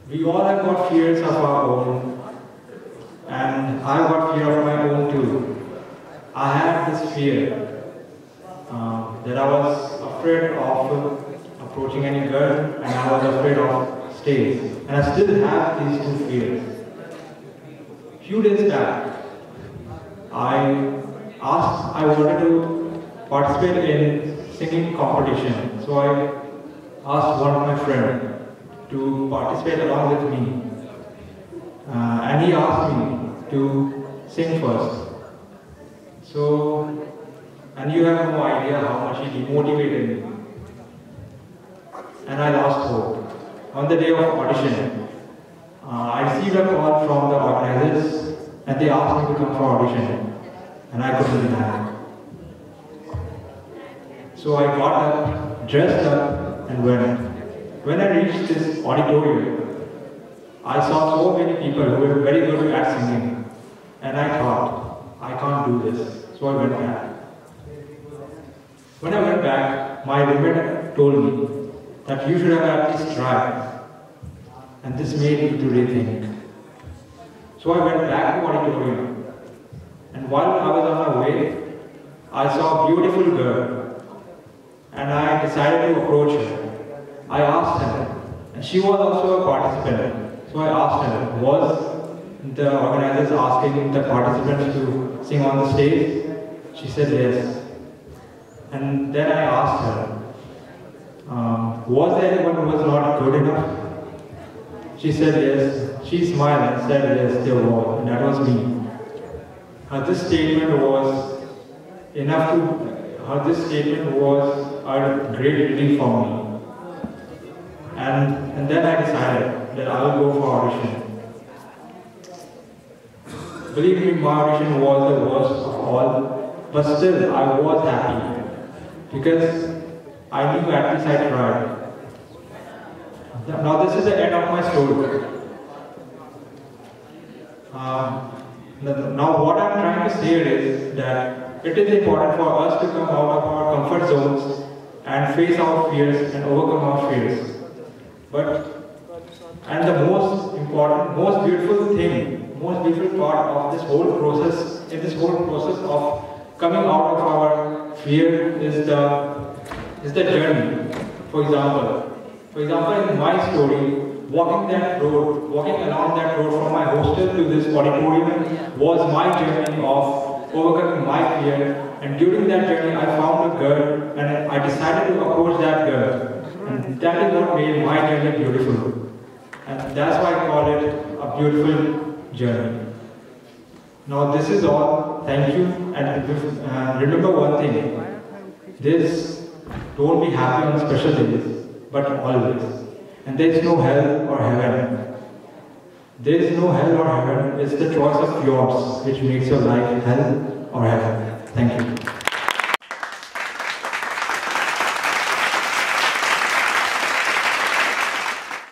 We all have got fears of our own, and I've got fear of my own too. I had this fear that I was afraid of approaching any girl, and I was afraid of stage. And I still have these two fears. Few days back, I wanted to participate in singing competition. So I asked one of my friends to participate along with me. And he asked me to sing first. So, and you have no idea how much he demotivated me. And I lost hope. On the day of audition, I received a call from the organizers and they asked me to come for audition. And I couldn't deny it. So I got up, dressed up, and went. When I reached this auditorium, I saw so many people who were very good at singing. And I thought, I can't do this. So I went back. When I went back, my roommate told me that you should have at least tried. And this made me to rethink. So I went back to auditorium. And while I was on my way, I saw a beautiful girl. And I decided to approach her. I asked her, and she was also a participant. So I asked her, was the organizers asking the participants to sing on the stage? She said yes. And then I asked her, was there anyone who was not good enough? She said yes. She smiled and said yes, there was, and that was me. This statement was enough to, this statement was a great relief for me. And then I decided that I will go for audition. Believe me, my audition was the worst of all, but still I was happy because I knew at least I tried. Now this is the end of my story. Now what I'm trying to say is that it is important for us to come out of our comfort zones and face our fears and overcome our fears. And the most important, most beautiful part of this whole process, of coming out of our fear is the journey. For example, in my story, walking along that road from my hostel to this auditorium was my journey of overcoming my fear. And during that journey, I found a girl, and I decided to approach that girl. And that is what made my journey beautiful. And that's why I call it a beautiful journey. Now this is all. Thank you. And remember one thing. Don't be happy on special days, but always. And there is no hell or heaven. There is no hell or heaven. It's the choice of yours which makes your life hell or heaven. Thank you.